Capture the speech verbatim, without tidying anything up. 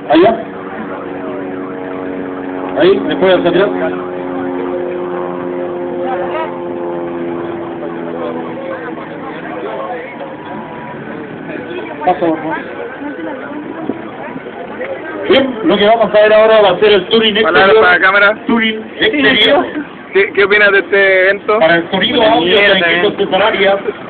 Allá. Ahí, después hacia atrás. Pasa, por favor. Bien, lo que vamos a ver ahora va a ser el touring exterior. Palabras para la cámara. Touring exterior. ¿Qué, ¿Qué opinas de este evento? Para el sonido, audio, efectos de área.